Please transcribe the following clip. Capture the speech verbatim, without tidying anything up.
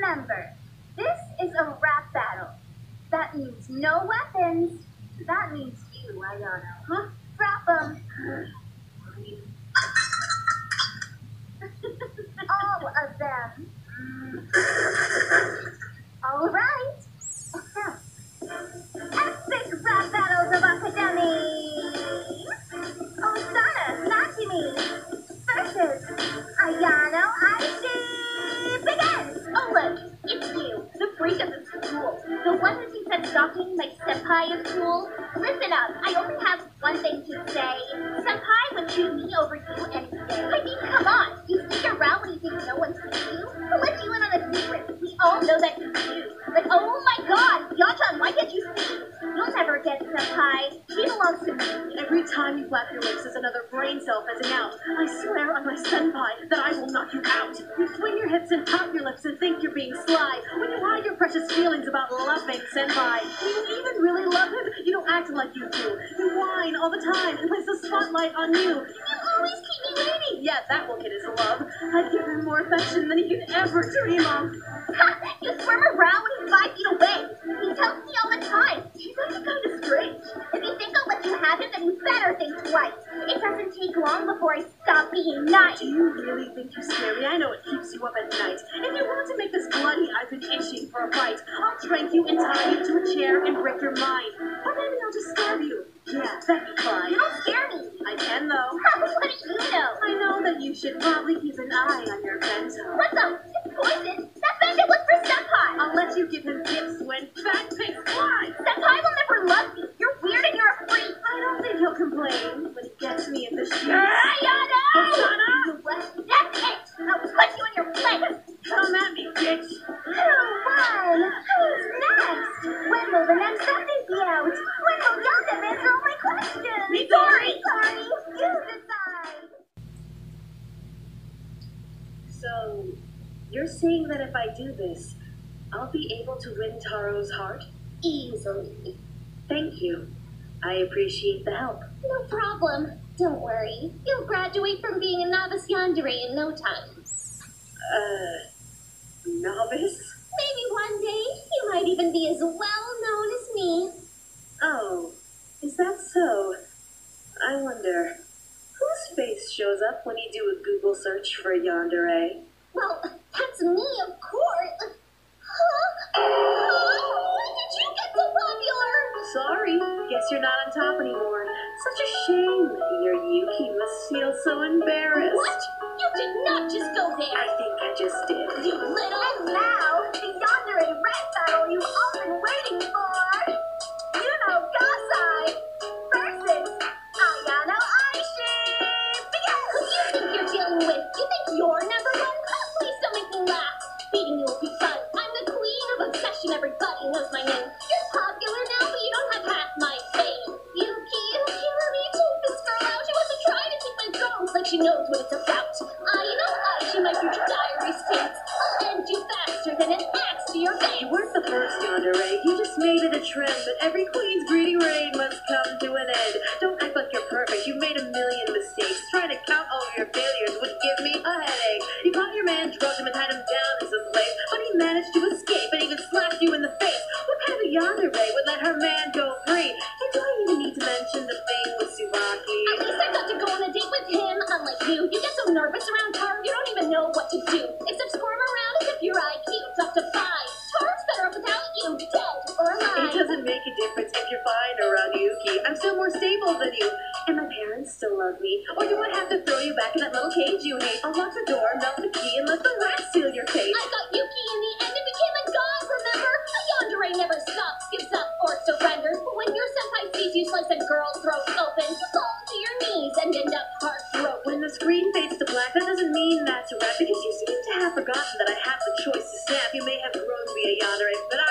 Remember, this is a rap battle. That means no weapons. That means you, Ayano. Huh? Drop 'em. All of them. All right. Epic rap battles of Academy. Osana Nakimi versus Ayano Aishi. Begin! Oh look, it's you, the freak of the school. The one who thinks that stalking my senpai is cool. Listen up, I only have one thing to say. Senpai would choose me over you any day. I mean, come on, you sneak around when you think no one sees you? Who let you in on a secret? We all know that you do. Like, oh my god, Yachan, why can't you see? You'll never get senpai. She belongs to me. Every time you flap your lips as another brain cell fizzing out, I swear on my senpai that I will knock you out. You swing your hips and pop your lips and think you're being sly when you hide your precious feelings about loving senpai. Do you even really love him? You don't act like you do. You whine all the time and place the spotlight on you. You always keep me waiting. Yeah, that will get his love. I'd give him more affection than he could ever dream of. Ha! You squirm around when he's five feet away. He tells me all the time. He's actually kind of strange. If you think I'll let you have him, then you better think twice. It doesn't take long before I stop being nice. Do you really think you scare me? I know it keeps you up at night. If you want to make this bloody, I've been itching for a fight. I'll trank you and tie you to a chair and break your mind. Or maybe I'll just starve you. Yeah, that'd be fine. You don't scare me. I can, though. What do you know? I know that you should probably keep an eye on your bento. What the? It's poison. That bento was for senpai. I'll let you give him gifts when fat pigs fly. Senpai will never love me. You're weird and you're a freak. I don't think he'll complain when he gets me in the sheets. Ayano! Osana! That's it. I'll put you in your place. Come at me, bitch. Who won? Who's next? When will the next update be out? When will Yandere answer all my questions? Midori! Sorry, you decide. So, you're saying that if I do this, I'll be able to win Taro's heart? Easily. Thank you. I appreciate the help. No problem. Don't worry. You'll graduate from being a novice Yandere in no time. Uh, novice? Maybe one day you might even be as well known as me. Oh, is that so? I wonder, whose face shows up when you do a Google search for Yandere? Well, that's me, of course. Huh? When did you get so popular? Sorry, guess you're not on top anymore. Such a shame. Your Yuki must feel so embarrassed. What? You did not just go there. I think I just did. You little... And now, the Yandere rap battle you've all been waiting for. You know, Gasai versus Ayano Aishi. Begin! Who do you think you're dealing with? You think you're number one? Please don't make me laugh. Beating you will be fun. I'm the queen of obsession. Everybody knows my name. You're popular now, but you don't have half my fame. Yuki, Yuki, let me take this girl out. She wants to try to take my bones like she knows what it's about. Ayano Aishi, my future diary states. I'll end you faster than an axe to your face. You weren't the first, Yandere. You just made it a trend that every queen's greedy reign must come to an end. Don't act like you're perfect. You made a million mistakes. Trying to count all of your failures would give me a headache. You caught your man, drugged him, and tied him down in some place, but he managed to escape and even slapped you in the face. What kind of Yandere would let her man go free? And do I even need to mention the thing with Tsubaki? At least I got to go on a date with him, unlike you. You get so nervous around Taro, you don't even know what to do. Except squirm around as if your I Q dropped to five. Taro's better off without you, dead or alive. It doesn't make a difference if you're fine around Yuki. I'm still more stable than you. And my parents still love me. Or do I have to throw you back in that little cage you hate? I'll lock the door, melt the key, and let the rat seal your fate. I got Yuki in the end and became a god, remember? A Yandere never stops, gives up, or surrenders. But when your senpai sees you slice a girl's throat open, you fall to your knees and end up heartbroken. When the screen fades to black, that doesn't mean that's a wrap, because you seem to have forgotten that I have the choice to snap. You may have grown to be a Yandere, but